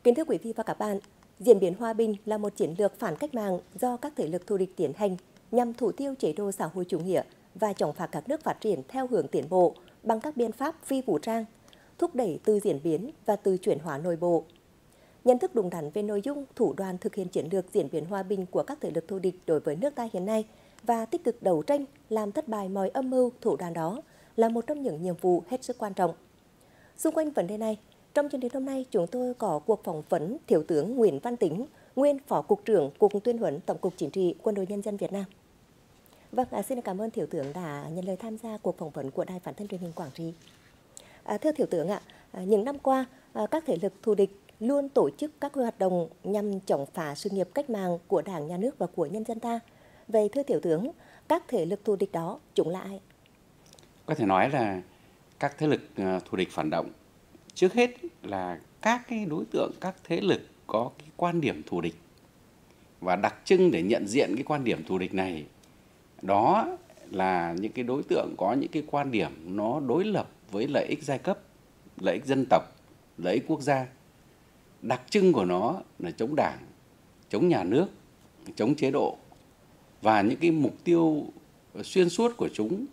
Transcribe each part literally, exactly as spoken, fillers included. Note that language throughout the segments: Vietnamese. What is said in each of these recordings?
Kính thưa quý vị và các bạn, diễn biến hòa bình là một chiến lược phản cách mạng do các thế lực thù địch tiến hành nhằm thủ tiêu chế độ xã hội chủ nghĩa và chống phá các nước phát triển theo hướng tiến bộ bằng các biện pháp phi vũ trang, thúc đẩy từ diễn biến và từ chuyển hóa nội bộ. Nhận thức đúng đắn về nội dung, thủ đoạn thực hiện chiến lược diễn biến hòa bình của các thế lực thù địch đối với nước ta hiện nay và tích cực đấu tranh làm thất bại mọi âm mưu thủ đoạn đó là một trong những nhiệm vụ hết sức quan trọng. Xung quanh vấn đề này, trong chương trình hôm nay, chúng tôi có cuộc phỏng vấn Thiếu tướng Nguyễn Văn Tính, nguyên Phó Cục trưởng Cục Tuyên huấn Tổng cục Chính trị Quân đội Nhân dân Việt Nam. Vâng, à, xin cảm ơn Thiếu tướng đã nhận lời tham gia cuộc phỏng vấn của Đài Phát thanh Truyền hình Quảng Trị. À, thưa Thiếu tướng ạ, à, những năm qua, à, các thế lực thù địch luôn tổ chức các hoạt động nhằm chống phá sự nghiệp cách mạng của Đảng, Nhà nước và của nhân dân ta. Vậy thưa Thiếu tướng, các thế lực thù địch đó chúng là ai? Có thể nói là các thế lực thù địch phản động trước hết là các cái đối tượng, các thế lực có cái quan điểm thù địch, và đặc trưng để nhận diện cái quan điểm thù địch này đó là những cái đối tượng có những cái quan điểm nó đối lập với lợi ích giai cấp, lợi ích dân tộc, lợi ích quốc gia. Đặc trưng của nó là chống đảng, chống nhà nước, chống chế độ, và những cái mục tiêu xuyên suốt của chúng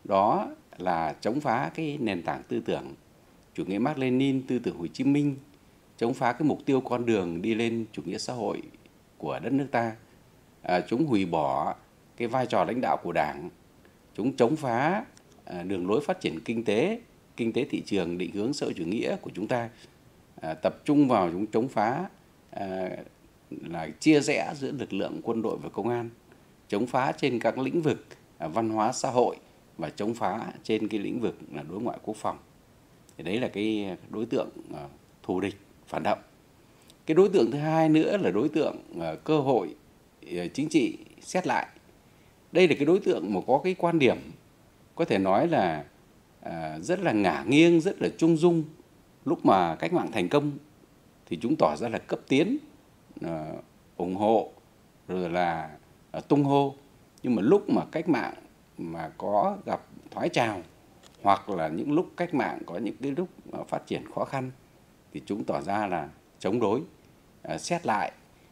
đó là chống phá cái nền tảng tư tưởng chủ nghĩa Mác Lênin, tư tưởng Hồ Chí Minh, chống phá cái mục tiêu con đường đi lên chủ nghĩa xã hội của đất nước ta. À, chúng hủy bỏ cái vai trò lãnh đạo của Đảng, chúng chống phá à, đường lối phát triển kinh tế, kinh tế thị trường định hướng xã hội chủ nghĩa của chúng ta, à, tập trung vào chúng chống phá à, là chia rẽ giữa lực lượng quân đội và công an, chống phá trên các lĩnh vực à, văn hóa xã hội và chống phá trên cái lĩnh vực là đối ngoại quốc phòng. Thì đấy là cái đối tượng uh, thù địch phản động. Cái đối tượng thứ hai nữa là đối tượng uh, cơ hội uh, chính trị xét lại. Đây là cái đối tượng mà có cái quan điểm có thể nói là uh, rất là ngả nghiêng, rất là trung dung. Lúc mà cách mạng thành công thì chúng tỏ ra là cấp tiến, uh, ủng hộ, rồi là uh, tung hô. Nhưng mà lúc mà cách mạng mà có gặp thoái trào, hoặc là những lúc cách mạng có những cái lúc phát triển khó khăn thì chúng tỏ ra là chống đối, xét lại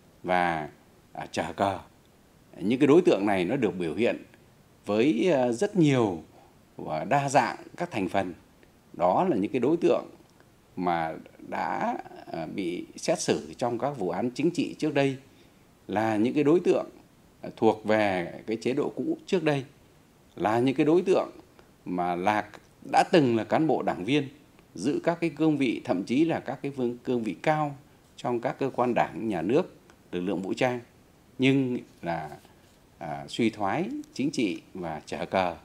và chở cờ. Những cái đối tượng này nó được biểu hiện với rất nhiều và đa dạng các thành phần. Đó là những cái đối tượng mà đã bị xét xử trong các vụ án chính trị trước đây, là những cái đối tượng thuộc về cái chế độ cũ trước đây, là những cái đối tượng mà là đã từng là cán bộ đảng viên, giữ các cái cương vị, thậm chí là các cái cương vị cao trong các cơ quan đảng, nhà nước, lực lượng vũ trang, nhưng là à, suy thoái chính trị và chở cờ.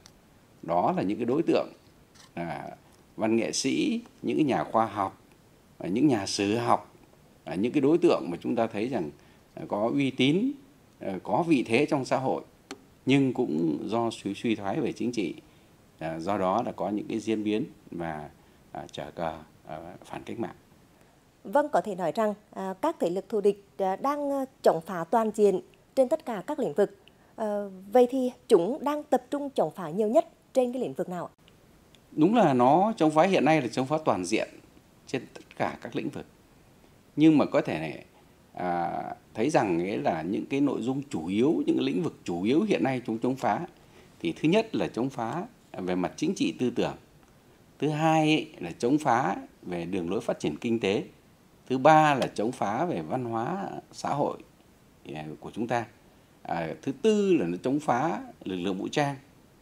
Đó là những cái đối tượng à, văn nghệ sĩ, những nhà khoa học, những nhà sử học, à, những cái đối tượng mà chúng ta thấy rằng có uy tín, có vị thế trong xã hội, nhưng cũng do suy, suy thoái về chính trị. À, do đó là có những cái diễn biến và à, trở cờ à, phản cách mạng. Vâng, có thể nói rằng à, các thế lực thù địch à, đang chống phá toàn diện trên tất cả các lĩnh vực. À, vậy thì chúng đang tập trung chống phá nhiều nhất trên cái lĩnh vực nào? Đúng là nó chống phá hiện nay là chống phá toàn diện trên tất cả các lĩnh vực. Nhưng mà có thể này, à, thấy rằng ấy là những cái nội dung chủ yếu, những cái lĩnh vực chủ yếu hiện nay chúng chống phá thì thứ nhất là chống phá về mặt chính trị tư tưởng, thứ hai ấy là chống phá về đường lối phát triển kinh tế, thứ ba là chống phá về văn hóa xã hội của chúng ta, à, thứ tư là nó chống phá lực lượng vũ trang,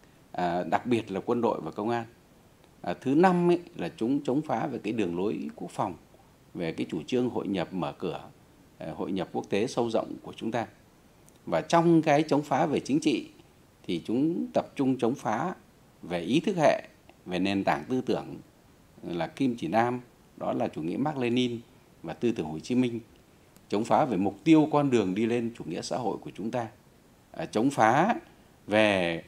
à, đặc biệt là quân đội và công an, à, thứ năm ấy là chúng chống phá về cái đường lối quốc phòng, về cái chủ trương hội nhập mở cửa, hội nhập quốc tế sâu rộng của chúng ta. Và trong cái chống phá về chính trị thì chúng tập trung chống phá về ý thức hệ, về nền tảng tư tưởng là kim chỉ nam, đó là chủ nghĩa Mác Lênin và tư tưởng Hồ Chí Minh, chống phá về mục tiêu con đường đi lên chủ nghĩa xã hội của chúng ta, à, chống phá về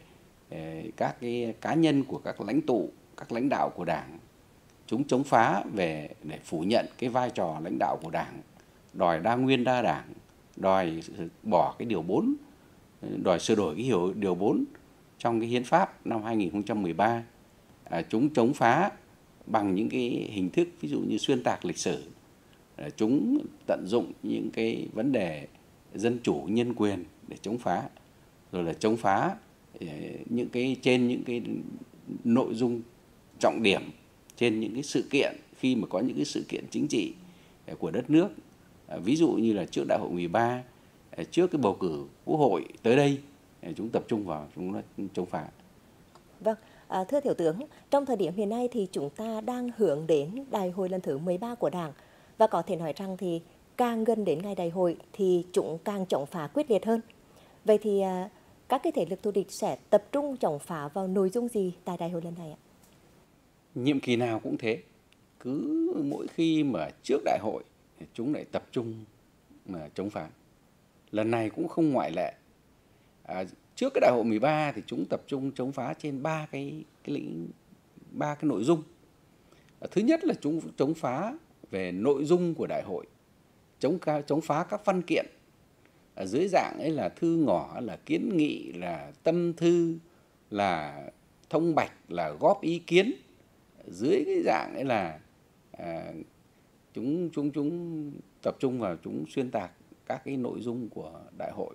các cái cá nhân của các lãnh tụ, các lãnh đạo của Đảng, chúng chống phá về để phủ nhận cái vai trò lãnh đạo của Đảng, đòi đa nguyên đa đảng, đòi bỏ cái điều bốn, đòi sửa đổi cái hiểu điều bốn trong cái hiến pháp năm hai nghìn không trăm mười ba. À, chúng chống phá bằng những cái hình thức ví dụ như xuyên tạc lịch sử, chúng tận dụng những cái vấn đề dân chủ nhân quyền để chống phá, rồi là chống phá những cái trên những cái nội dung trọng điểm, trên những cái sự kiện khi mà có những cái sự kiện chính trị của đất nước, ví dụ như là trước đại hội mười ba, trước cái bầu cử quốc hội tới đây, chúng tập trung vào chúng nó chống phá. Vâng, à, thưa Thiếu tướng, trong thời điểm hiện nay thì chúng ta đang hướng đến đại hội lần thứ mười ba của Đảng, và có thể nói rằng thì càng gần đến ngày đại hội thì chúng càng chống phá quyết liệt hơn. Vậy thì à, các cái thế lực thù địch sẽ tập trung chống phá vào nội dung gì tại đại hội lần này ạ? Nhiệm kỳ nào cũng thế, cứ mỗi khi mà trước đại hội chúng lại tập trung mà chống phá. Lần này cũng không ngoại lệ. À, trước cái đại hội mười ba thì chúng tập trung chống phá trên ba cái cái lĩnh ba cái nội dung. À, thứ nhất là chúng chống phá về nội dung của đại hội, chống chống phá các văn kiện ở dưới dạng ấy là thư ngỏ, là kiến nghị, là tâm thư, là thông bạch, là góp ý kiến, dưới cái dạng ấy là à, chúng chúng chúng tập trung vào chúng xuyên tạc các cái nội dung của đại hội.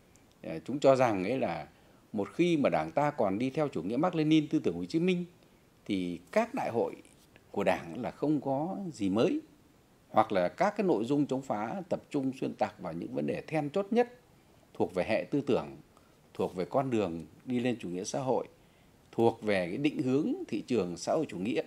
À, chúng cho rằng ấy là một khi mà Đảng ta còn đi theo chủ nghĩa Mác Lênin, tư tưởng Hồ Chí Minh thì các đại hội của Đảng là không có gì mới, hoặc là các cái nội dung chống phá tập trung xuyên tạc vào những vấn đề then chốt nhất thuộc về hệ tư tưởng, thuộc về con đường đi lên chủ nghĩa xã hội, thuộc về cái định hướng thị trường xã hội chủ nghĩa.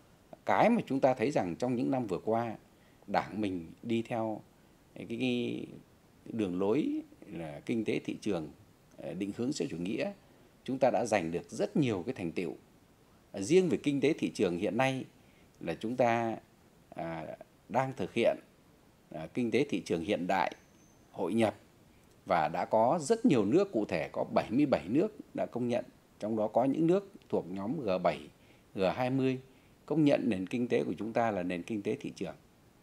Cái mà chúng ta thấy rằng trong những năm vừa qua, Đảng mình đi theo cái, cái đường lối là kinh tế thị trường, định hướng xã hội chủ nghĩa, chúng ta đã giành được rất nhiều cái thành tựu. Riêng về kinh tế thị trường hiện nay là chúng ta à, đang thực hiện à, kinh tế thị trường hiện đại, hội nhập, và đã có rất nhiều nước, cụ thể có bảy mươi bảy nước đã công nhận, trong đó có những nước thuộc nhóm G bảy, G hai mươi công nhận nền kinh tế của chúng ta là nền kinh tế thị trường.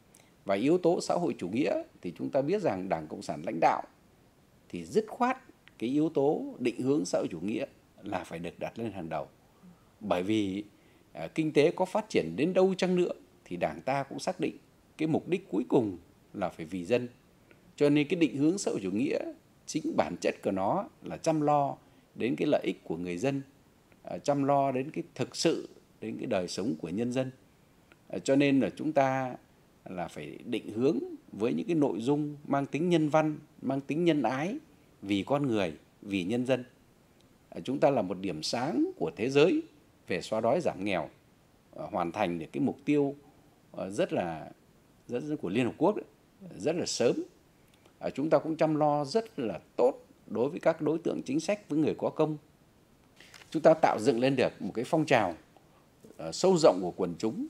Và yếu tố xã hội chủ nghĩa thì chúng ta biết rằng Đảng Cộng sản lãnh đạo thì dứt khoát cái yếu tố định hướng xã hội chủ nghĩa là phải được đặt lên hàng đầu. Bởi vì à, kinh tế có phát triển đến đâu chăng nữa thì Đảng ta cũng xác định cái mục đích cuối cùng là phải vì dân. Cho nên cái định hướng xã hội chủ nghĩa chính bản chất của nó là chăm lo đến cái lợi ích của người dân, à, chăm lo đến cái thực sự, đến cái đời sống của nhân dân. À, cho nên là chúng ta là phải định hướng với những cái nội dung mang tính nhân văn, mang tính nhân ái, vì con người, vì nhân dân. À, chúng ta là một điểm sáng của thế giới về xóa đói giảm nghèo, à, hoàn thành được cái mục tiêu à, rất là rất, rất của Liên Hợp Quốc đấy, rất là sớm. À, chúng ta cũng chăm lo rất là tốt đối với các đối tượng chính sách, với người có công. Chúng ta tạo dựng lên được một cái phong trào uh, sâu rộng của quần chúng,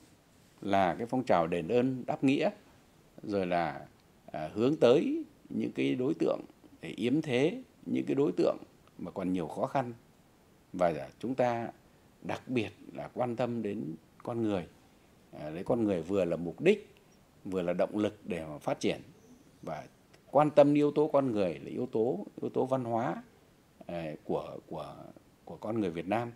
là cái phong trào đền ơn đáp nghĩa, rồi là uh, hướng tới những cái đối tượng để yếm thế, những cái đối tượng mà còn nhiều khó khăn. Và chúng ta đặc biệt là quan tâm đến con người, uh, lấy con người vừa là mục đích, vừa là động lực để mà phát triển. Và quan tâm yếu tố con người là yếu tố yếu tố văn hóa uh, của của của con người Việt Nam.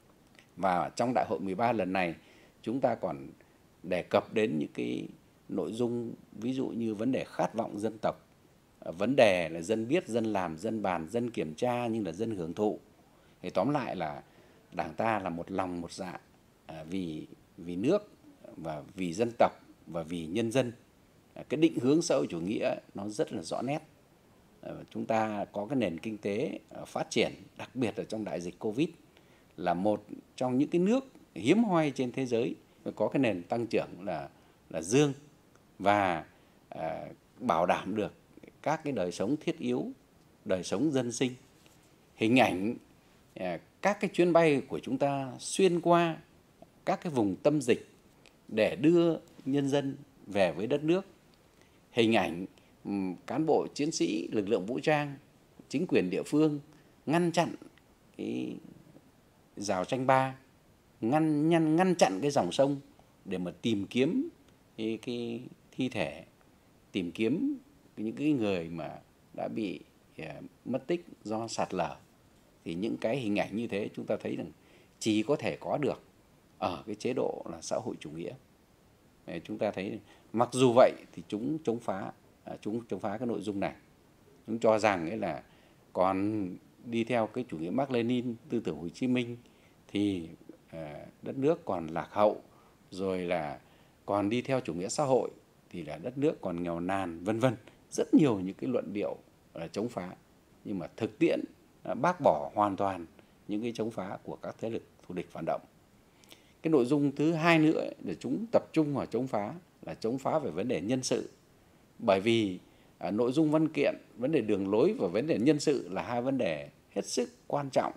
Và trong đại hội mười ba lần này, chúng ta còn đề cập đến những cái nội dung ví dụ như vấn đề khát vọng dân tộc, vấn đề là dân biết, dân làm, dân bàn, dân kiểm tra nhưng là dân hưởng thụ. Thì tóm lại là Đảng ta là một lòng một dạ vì vì nước và vì dân tộc và vì nhân dân. Cái định hướng xã hội chủ nghĩa nó rất là rõ nét. Chúng ta có cái nền kinh tế phát triển, đặc biệt là trong đại dịch Covid, là một trong những cái nước hiếm hoi trên thế giới có cái nền tăng trưởng là là dương, và à, bảo đảm được các cái đời sống thiết yếu, đời sống dân sinh. Hình ảnh à, các cái chuyến bay của chúng ta xuyên qua các cái vùng tâm dịch để đưa nhân dân về với đất nước. Hình ảnh um, cán bộ chiến sĩ lực lượng vũ trang, chính quyền địa phương ngăn chặn cái rào tranh ba, ngăn ngăn ngăn chặn cái dòng sông để mà tìm kiếm cái, cái thi thể, tìm kiếm những cái người mà đã bị uh, mất tích do sạt lở. Thì những cái hình ảnh như thế chúng ta thấy rằng chỉ có thể có được ở cái chế độ là xã hội chủ nghĩa. chúng ta thấy mặc dù vậy thì chúng chống phá chúng chống phá cái nội dung này. Chúng cho rằng ấy là còn đi theo cái chủ nghĩa Mác Lênin, tư tưởng Hồ Chí Minh thì đất nước còn lạc hậu, rồi là còn đi theo chủ nghĩa xã hội thì là đất nước còn nghèo nàn, vân vân. Rất nhiều những cái luận điệu là chống phá, nhưng mà thực tiễn bác bỏ hoàn toàn những cái chống phá của các thế lực thù địch phản động. Cái nội dung thứ hai nữa để chúng tập trung vào chống phá là chống phá về vấn đề nhân sự. Bởi vì à, nội dung văn kiện, vấn đề đường lối và vấn đề nhân sự là hai vấn đề hết sức quan trọng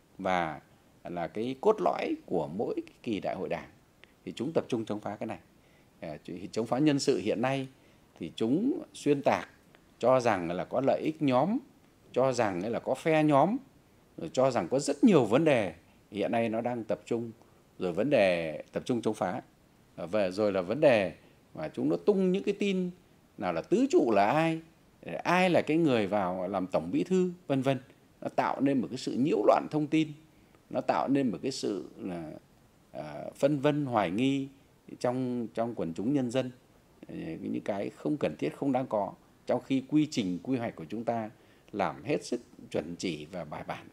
và là cái cốt lõi của mỗi cái kỳ đại hội đảng. Thì chúng tập trung chống phá cái này. À, chống phá nhân sự hiện nay thì chúng xuyên tạc, cho rằng là có lợi ích nhóm, cho rằng là có phe nhóm, rồi cho rằng có rất nhiều vấn đề hiện nay nó đang tập trung, rồi vấn đề tập trung chống phá. Và rồi là vấn đề mà chúng nó tung những cái tin nào là tứ trụ là ai, ai là cái người vào làm tổng bí thư, vân vân. Nó tạo nên một cái sự nhiễu loạn thông tin, nó tạo nên một cái sự là à, phân vân hoài nghi trong trong quần chúng nhân dân, những cái không cần thiết, không đáng có, trong khi quy trình quy hoạch của chúng ta làm hết sức chuẩn chỉ và bài bản.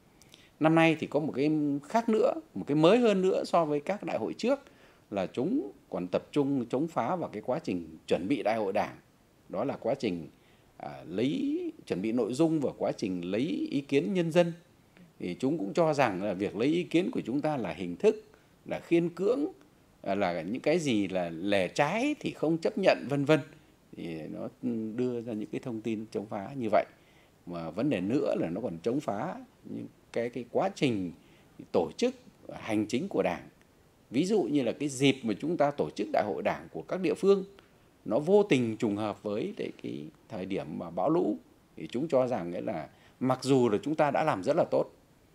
Năm nay thì có một cái khác nữa, một cái mới hơn nữa so với các đại hội trước là chúng còn tập trung chống phá vào cái quá trình chuẩn bị đại hội đảng. Đó là quá trình à, lấy chuẩn bị nội dung và quá trình lấy ý kiến nhân dân. Thì chúng cũng cho rằng là việc lấy ý kiến của chúng ta là hình thức, là khiên cưỡng, là những cái gì là lề trái thì không chấp nhận, vân vân. Thì nó đưa ra những cái thông tin chống phá như vậy. Mà vấn đề nữa là nó còn chống phá những cái cái quá trình tổ chức hành chính của Đảng. Ví dụ như là cái dịp mà chúng ta tổ chức đại hội đảng của các địa phương nó vô tình trùng hợp với cái, cái thời điểm mà bão lũ, thì chúng cho rằng ấy là mặc dù là chúng ta đã làm rất là tốt,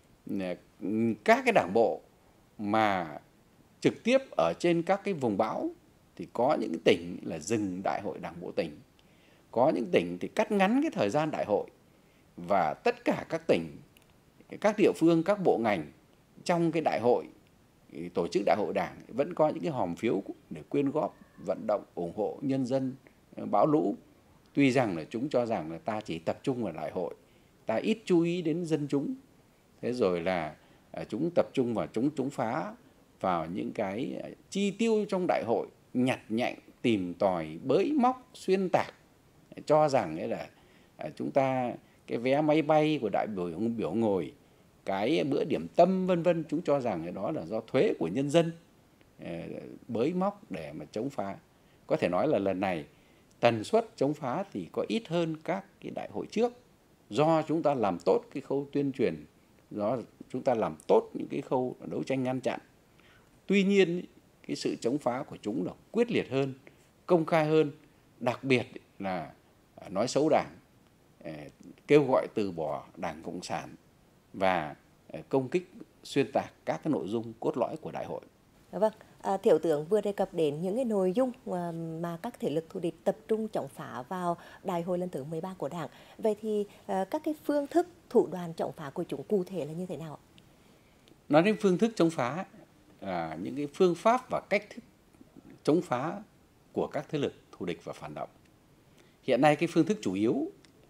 các cái đảng bộ mà trực tiếp ở trên các cái vùng bão thì có những tỉnh là dừng đại hội đảng bộ tỉnh, có những tỉnh thì cắt ngắn cái thời gian đại hội, và tất cả các tỉnh, các địa phương, các bộ ngành trong cái đại hội, tổ chức đại hội đảng vẫn có những cái hòm phiếu để quyên góp, vận động, ủng hộ nhân dân bão lũ. Tuy rằng là chúng cho rằng là ta chỉ tập trung vào đại hội, ta ít chú ý đến dân chúng. Thế rồi là chúng tập trung vào chống chống phá vào những cái chi tiêu trong đại hội, nhặt nhạnh, tìm tòi, bới móc, xuyên tạc, cho rằng ấy là chúng ta cái vé máy bay của đại biểu biểu ngồi, cái bữa điểm tâm, vân vân, chúng cho rằng cái đó là do thuế của nhân dân, bới móc để mà chống phá. Có thể nói là lần này tần suất chống phá thì có ít hơn các cái đại hội trước, do chúng ta làm tốt cái khâu tuyên truyền, do chúng ta làm tốt những cái khâu đấu tranh ngăn chặn. Tuy nhiên cái sự chống phá của chúng là quyết liệt hơn, công khai hơn, đặc biệt là nói xấu Đảng, kêu gọi từ bỏ Đảng Cộng sản và công kích xuyên tạc các cái nội dung cốt lõi của đại hội. Vâng, à, Thiếu tướng vừa đề cập đến những cái nội dung mà các thế lực thù địch tập trung chống phá vào đại hội lần thứ mười ba của Đảng. Vậy thì à, các cái phương thức, thủ đoạn chống phá của chúng cụ thể là như thế nào? Nói đến phương thức chống phá, là những cái phương pháp và cách thức chống phá của các thế lực thù địch và phản động. Hiện nay cái phương thức chủ yếu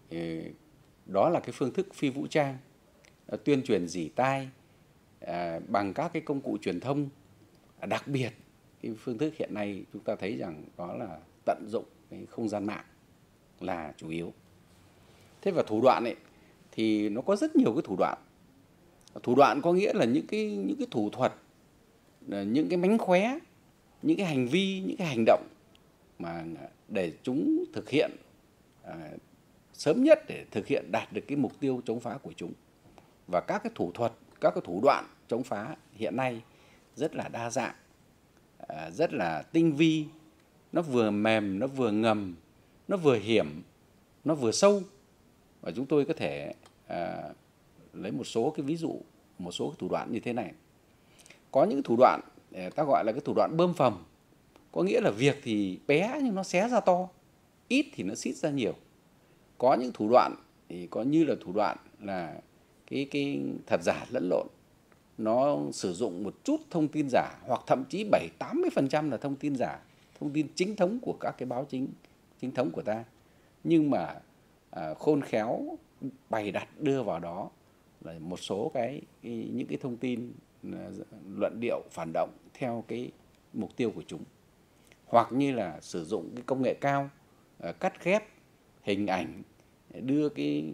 đó là cái phương thức phi vũ trang, tuyên truyền rỉ tai bằng các cái công cụ truyền thông. Đặc biệt cái phương thức hiện nay chúng ta thấy rằng đó là tận dụng cái không gian mạng là chủ yếu. Thế và thủ đoạn ấy thì nó có rất nhiều cái thủ đoạn. Thủ đoạn có nghĩa là những cái những cái thủ thuật, những cái mánh khóe, những cái hành vi, những cái hành động mà để chúng thực hiện à, sớm nhất để thực hiện đạt được cái mục tiêu chống phá của chúng. Và các cái thủ thuật, các cái thủ đoạn chống phá hiện nay rất là đa dạng, à, rất là tinh vi, nó vừa mềm, nó vừa ngầm, nó vừa hiểm, nó vừa sâu. Và chúng tôi có thể à, lấy một số cái ví dụ, một số cái thủ đoạn như thế này. Có những thủ đoạn ta gọi là cái thủ đoạn bơm phồng, có nghĩa là việc thì bé nhưng nó xé ra to, ít thì nó xít ra nhiều. Có những thủ đoạn thì có như là thủ đoạn là cái cái thật giả lẫn lộn, nó sử dụng một chút thông tin giả hoặc thậm chí bảy tám mươi phần trăm là thông tin giả thông tin chính thống của các cái báo chính chính thống của ta, nhưng mà à, khôn khéo bày đặt đưa vào đó là một số cái, cái những cái thông tin à, luận điệu phản động theo cái mục tiêu của chúng, hoặc như là sử dụng cái công nghệ cao à, cắt ghép hình ảnh, đưa cái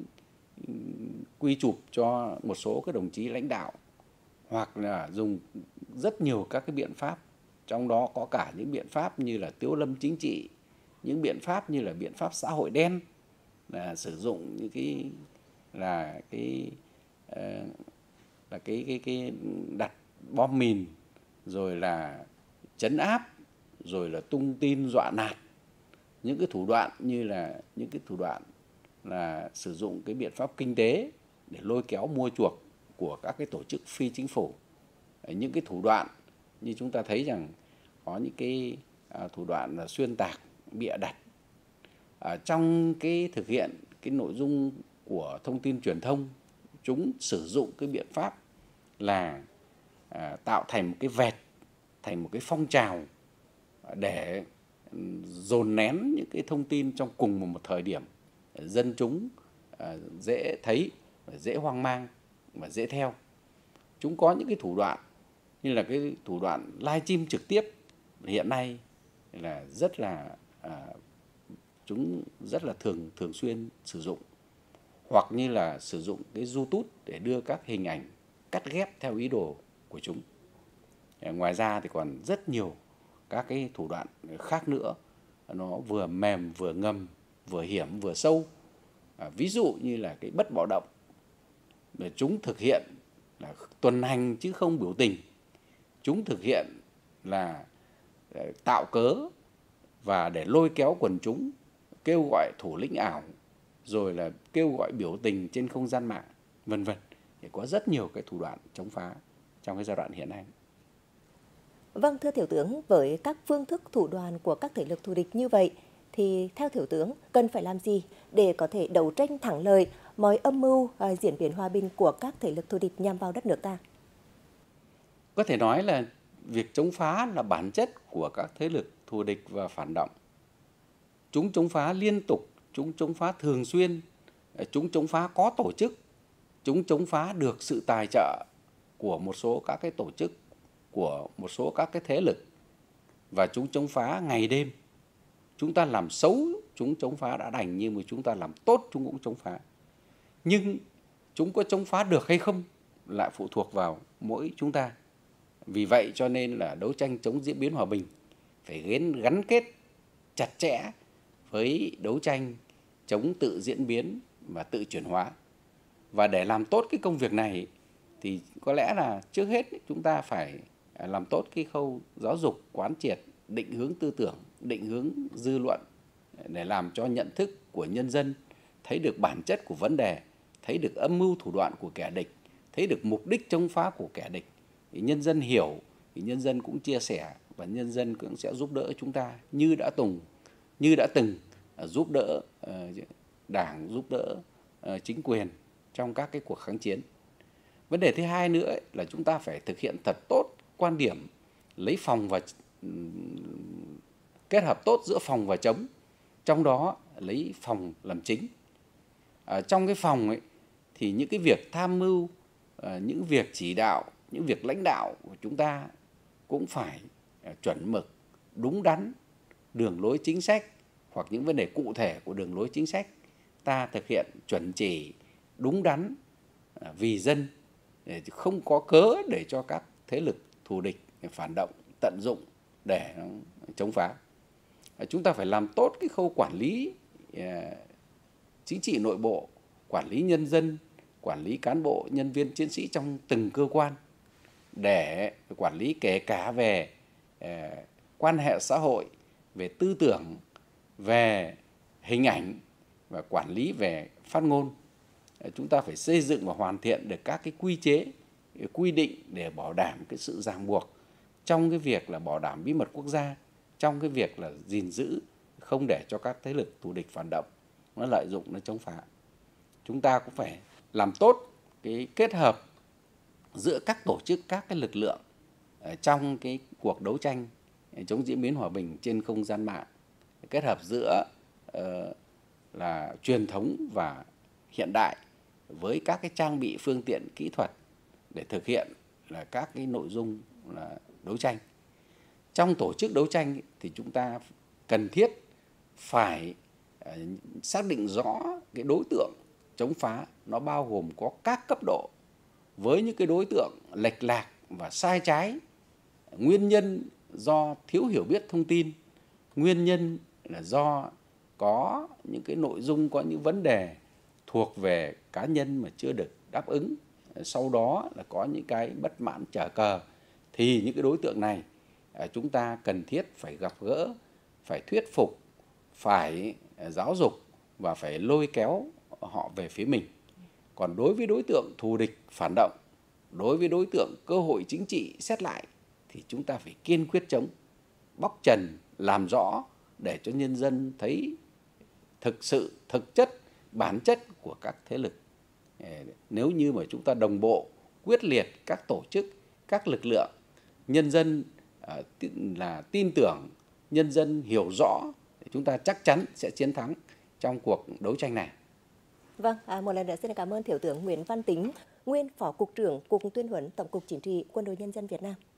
quy chụp cho một số các đồng chí lãnh đạo, hoặc là dùng rất nhiều các cái biện pháp, trong đó có cả những biện pháp như là tiếu lâm chính trị, những biện pháp như là biện pháp xã hội đen, là sử dụng những cái là cái uh, là cái cái cái đặt bom mìn, rồi là trấn áp, rồi là tung tin dọa nạt, những cái thủ đoạn như là những cái thủ đoạn là sử dụng cái biện pháp kinh tế để lôi kéo mua chuộc của các cái tổ chức phi chính phủ, những cái thủ đoạn như chúng ta thấy rằng có những cái à, thủ đoạn là xuyên tạc, bịa đặt. À, trong cái thực hiện cái nội dung của thông tin truyền thông, chúng sử dụng cái biện pháp là à, tạo thành một cái vệt, thành một cái phong trào để dồn nén những cái thông tin trong cùng một, một thời điểm, dân chúng à, dễ thấy, dễ hoang mang và dễ theo. Chúng có những cái thủ đoạn như là cái thủ đoạn livestream trực tiếp hiện nay là rất là à, chúng rất là thường thường xuyên sử dụng, hoặc như là sử dụng cái YouTube để đưa các hình ảnh cắt ghép theo ý đồ của chúng. Ngoài ra thì còn rất nhiều các cái thủ đoạn khác nữa, nó vừa mềm vừa ngầm, vừa hiểm vừa sâu. À, ví dụ như là cái bất bạo động, để chúng thực hiện là tuần hành chứ không biểu tình, chúng thực hiện là tạo cớ và để lôi kéo quần chúng, kêu gọi thủ lĩnh ảo, rồi là kêu gọi biểu tình trên không gian mạng, vân vân. Thì có rất nhiều cái thủ đoạn chống phá trong cái giai đoạn hiện nay. Vâng, thưa Thiếu tướng, với các phương thức thủ đoạn của các thế lực thù địch như vậy, thì theo Thiếu tướng cần phải làm gì để có thể đấu tranh thắng lợi mọi âm mưu à, diễn biến hòa bình của các thế lực thù địch nhằm vào đất nước ta? Có thể nói là việc chống phá là bản chất của các thế lực thù địch và phản động. Chúng chống phá liên tục, chúng chống phá thường xuyên, chúng chống phá có tổ chức, chúng chống phá được sự tài trợ của một số các cái tổ chức, của một số các cái thế lực, và chúng chống phá ngày đêm. Chúng ta làm xấu, chúng chống phá đã đành, nhưng mà chúng ta làm tốt, chúng cũng chống phá. Nhưng chúng có chống phá được hay không lại phụ thuộc vào mỗi chúng ta. Vì vậy cho nên là đấu tranh chống diễn biến hòa bình phải gắn, gắn kết chặt chẽ với đấu tranh chống tự diễn biến và tự chuyển hóa. Và để làm tốt cái công việc này thì có lẽ là trước hết chúng ta phải làm tốt cái khâu giáo dục, quán triệt, định hướng tư tưởng, định hướng dư luận, để làm cho nhận thức của nhân dân thấy được bản chất của vấn đề, thấy được âm mưu thủ đoạn của kẻ địch, thấy được mục đích chống phá của kẻ địch. Thì nhân dân hiểu, thì nhân dân cũng chia sẻ, và nhân dân cũng sẽ giúp đỡ chúng ta như đã từng, như đã từng giúp đỡ Đảng, giúp đỡ chính quyền trong các cái cuộc kháng chiến. Vấn đề thứ hai nữa là chúng ta phải thực hiện thật tốt quan điểm lấy phòng và kết hợp tốt giữa phòng và chống, trong đó lấy phòng làm chính. À, trong cái phòng ấy thì những cái việc tham mưu, à, những việc chỉ đạo, những việc lãnh đạo của chúng ta cũng phải à, chuẩn mực, đúng đắn, đường lối chính sách hoặc những vấn đề cụ thể của đường lối chính sách ta thực hiện chuẩn chỉ, đúng đắn, à, vì dân, để không có cớ để cho các thế lực thù địch phản động tận dụng để chống phá. À, chúng ta phải làm tốt cái khâu quản lý à, chính trị nội bộ, quản lý nhân dân, quản lý cán bộ, nhân viên, chiến sĩ trong từng cơ quan, để quản lý kể cả về à, quan hệ xã hội, về tư tưởng, về hình ảnh và quản lý về phát ngôn. À, chúng ta phải xây dựng và hoàn thiện được các cái quy chế, quy định để bảo đảm cái sự ràng buộc trong cái việc là bảo đảm bí mật quốc gia, trong cái việc là gìn giữ không để cho các thế lực thù địch phản động nó lợi dụng, nó chống phá. Chúng ta cũng phải làm tốt cái kết hợp giữa các tổ chức, các cái lực lượng trong cái cuộc đấu tranh chống diễn biến hòa bình trên không gian mạng, kết hợp giữa uh, là truyền thống và hiện đại với các cái trang bị phương tiện kỹ thuật để thực hiện là các cái nội dung là đấu tranh. Trong tổ chức đấu tranh thì chúng ta cần thiết phải uh, xác định rõ cái đối tượng chống phá, nó bao gồm có các cấp độ, với những cái đối tượng lệch lạc và sai trái, nguyên nhân do thiếu hiểu biết thông tin, nguyên nhân là do có những cái nội dung, có những vấn đề thuộc về cá nhân mà chưa được đáp ứng, sau đó là có những cái bất mãn trở cờ, thì những cái đối tượng này chúng ta cần thiết phải gặp gỡ, phải thuyết phục, phải giáo dục và phải lôi kéo họ về phía mình. Còn đối với đối tượng thù địch phản động, đối với đối tượng cơ hội chính trị xét lại thì chúng ta phải kiên quyết chống, bóc trần, làm rõ để cho nhân dân thấy thực sự, thực chất, bản chất của các thế lực. Nếu như mà chúng ta đồng bộ, quyết liệt các tổ chức, các lực lượng, nhân dân là tin tưởng, nhân dân hiểu rõ, chúng ta chắc chắn sẽ chiến thắng trong cuộc đấu tranh này. Vâng, à, một lần nữa xin cảm ơn Thiếu tướng Nguyễn Văn Tính, nguyên Phó Cục trưởng Cục Tuyên huấn Tổng cục Chính trị Quân đội Nhân dân Việt Nam.